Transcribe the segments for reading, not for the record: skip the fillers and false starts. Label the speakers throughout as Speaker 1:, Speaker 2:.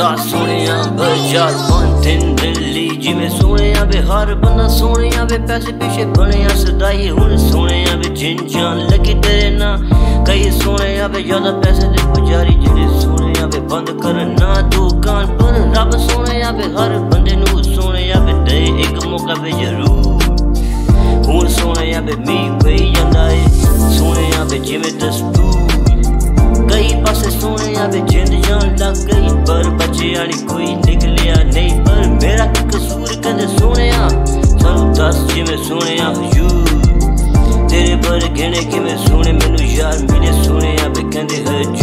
Speaker 1: 10 सोनिया बाजार 5 दिन दिल्ली जिमें सोनिया वे हर बंदा सोनिया वे पैसे पीछे बनिया सदाई हुण सोनिया वे जिन जान लगी तेरे ना कई सोनिया वे ज्यादा पैसे दे पुजारी जेड़े सोनिया वे बंद करन ना दुकान पर रब सोनिया वे हर बंदे नू सोनिया वे दे एक मौका वे जरूर हुण सोनिया वे मी पई जांदा है सोनिया वे जिमें दस्तूर कई पासे सोनिया वे जिंद जान लग गई पर बचे आनी कोई निकलिया नहीं पर मेरा कसूर कदे सोनिया सानू दस जिमें सोनिया हजूर तेरे पर गिने किवें सोने मैनू यार मिले सोनिया वे कहंदे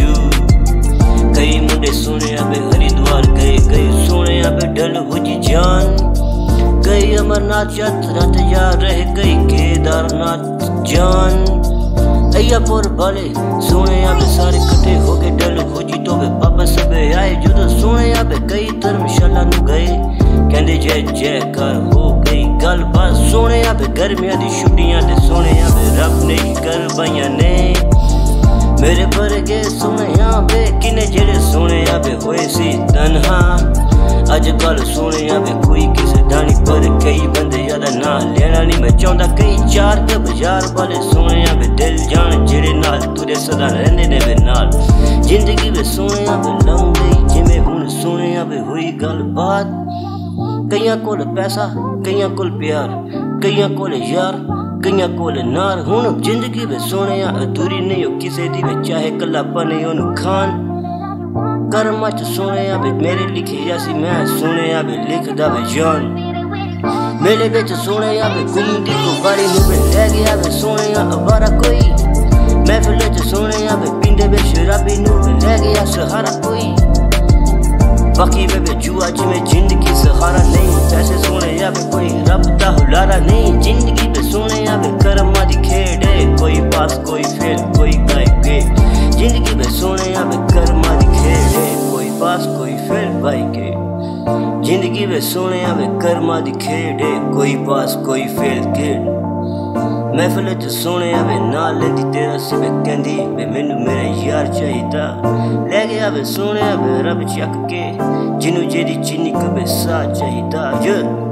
Speaker 1: हजूर कई मुंडे सोनिया वे हरिद्वार गए कई सोनिया वे डल हुजी जान कई अमरनाथ यात्रा ते जा रहे कई केदारनाथ जान अय्यापुर वाले सोनिया वे सारे इकट्ठे हो गए डल खोजी तो वे पापा सब आए जो सोनिया वे कई धर्मशाला नू गए कहंदे जय जयकार हो गई गल बात सोनिया वे गर्मियां दी छुट्टियां ते सोनिया वे रब ने करवाइयां ने मेरे पर गए सोनिया वे किने जेड़े सोनिया वे होए सी तन्हा अज कल सोनिया वे कोई किसे दानी पर कई बंदे ज्यादा ना लेना नहीं मैं चाहता कई चार के बाजार वाले सोनिया वे दिल जान जेड़े नाल तुरे सदा रहंदे ने वे नाल जिंदगी वे सोनिया वे लंघ गई जिवें हुण सोनिया वे हुई गल बात कईयां कोल पैसा कईयां कोल प्यार कईयां कोल यार कईयां कोल नार हुण जिंदगी वे सोनिया अधूरी नहीं हो किसे दी वे चाहे कल्लापन ओनू खान कर्मा च सोनिया वे मेरे लिखी जैसी मैं सोनिया वे लिखदा वे जान मेले बिच सोनिया वे घूमदी कुवारी नू वे लै गया वे सोनिया अवारा कोई महफिल च सोनिया वे पींदे वे शराबी नू वे लै गया सहारा कोई बाकी वे जुआ जिवें जिंदगी सहारा नहीं पैसे सोनिया वे कोई रब दा हुलारा नहीं जिंदगी वे सोनिया वे कर्मा दी खेड है कोई पास कोई फेल कोई गायब जिंदगी वे सोनिया वे कर्मा दी खेड है कोई पास कोई फेल भाई के जिंदगी वे सोनिया वे कर्मा दी खेड है कोई पास कोई फेल खेड महफिल च सोनिया वे नाल लेंदी तेरा सिवे कहंदी वे मैनू मेरा यार चाहिदा लै गया वे सोनिया वे रब चक के जिन्नू जेदी चीनी कबे सा चाहिदा